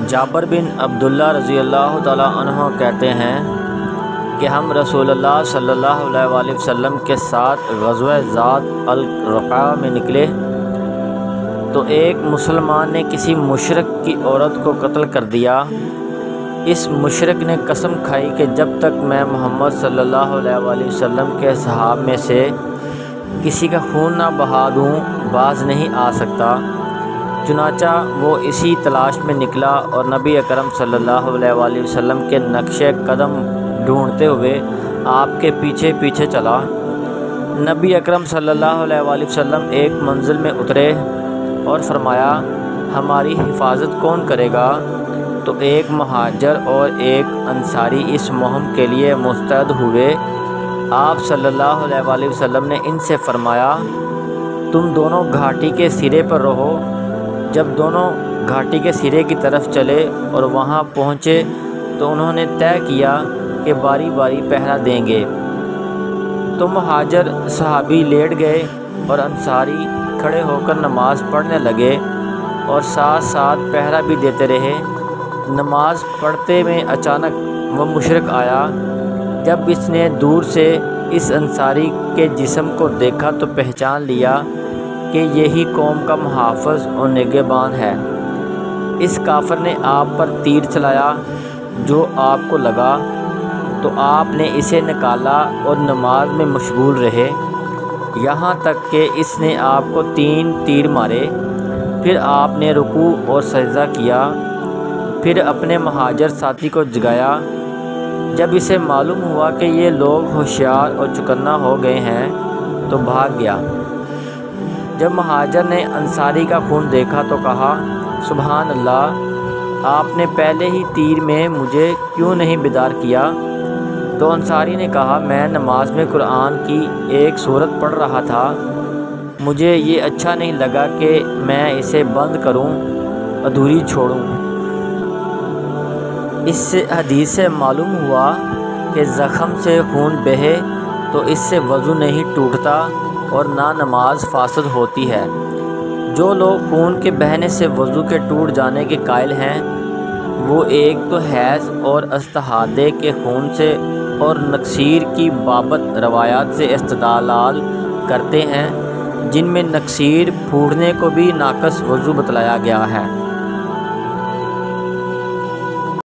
جابر بن عبداللہ رضی اللہ تعالیٰ عنہ کہتے ہیں کہ ہم رسول اللہ صلی اللہ علیہ وآلہ وسلم کے ساتھ غزوہ ذات الرقاع میں نکلے تو ایک مسلمان نے کسی مشرک کی عورت کو قتل کر دیا۔ اس مشرک نے قسم کھائی کہ جب تک میں محمد صلی اللہ علیہ وآلہ وسلم کے صحاب میں سے کسی کا خون نہ بہا دوں باز نہیں آ سکتا۔ چنانچہ وہ اسی تلاش میں نکلا اور نبی اکرم صلی اللہ علیہ وآلہ وسلم کے نقش قدم ڈھونڈتے ہوئے آپ کے پیچھے پیچھے چلا۔ نبی اکرم صلی اللہ علیہ وآلہ وسلم ایک منزل میں اترے اور فرمایا ہماری حفاظت کون کرے گا؟ تو ایک مہاجر اور ایک انصاری اس مہم کے لیے مستعد ہوئے۔ آپ صلی اللہ علیہ وآلہ وسلم نے ان سے فرمایا تم دونوں گھاٹی کے سرے پر رہو۔ جب دونوں گھاٹی کے سرے کی طرف چلے اور وہاں پہنچے تو انہوں نے طے کیا کہ باری باری پہرا دیں گے۔ تو مہاجر صحابی لیٹ گئے اور انصاری کھڑے ہو کر نماز پڑھنے لگے اور ساتھ ساتھ پہرا بھی دیتے رہے۔ نماز پڑھتے میں اچانک وہ مشرک آیا۔ جب اس نے دور سے اس انصاری کے جسم کو دیکھا تو پہچان لیا کہ یہی قوم کا محافظ اور نگہبان ہے۔ اس کافر نے آپ پر تیر چلایا جو آپ کو لگا تو آپ نے اسے نکالا اور نماز میں مشغول رہے، یہاں تک کہ اس نے آپ کو 3 تیر مارے۔ پھر آپ نے رکوع اور سجدہ کیا، پھر اپنے مہاجر ساتھی کو جگایا۔ جب اسے معلوم ہوا کہ یہ لوگ ہوشیار اور چکنا ہو گئے ہیں تو بھاگ گیا۔ جب مہاجر نے انصاری کا خون دیکھا تو کہا سبحان اللہ، آپ نے پہلے ہی تیر میں مجھے کیوں نہیں بیدار کیا؟ تو انصاری نے کہا میں نماز میں قرآن کی ایک سورت پڑھ رہا تھا، مجھے یہ اچھا نہیں لگا کہ میں اسے بند کروں، ادھوری چھوڑوں۔ اس حدیث سے معلوم ہوا کہ زخم سے خون بہے تو اس سے وضو نہیں ٹوٹتا اور نہ نماز فاسد ہوتی ہے۔ جو لوگ خون کے بہنے سے وضو کے ٹوٹ جانے کے قائل ہیں وہ ایک تو حیض اور استحاضے کے خون سے اور نکسیر کی بابت روایات سے استدلال کرتے ہیں جن میں نکسیر پھوٹنے کو بھی ناقص وضو بتلایا گیا ہے۔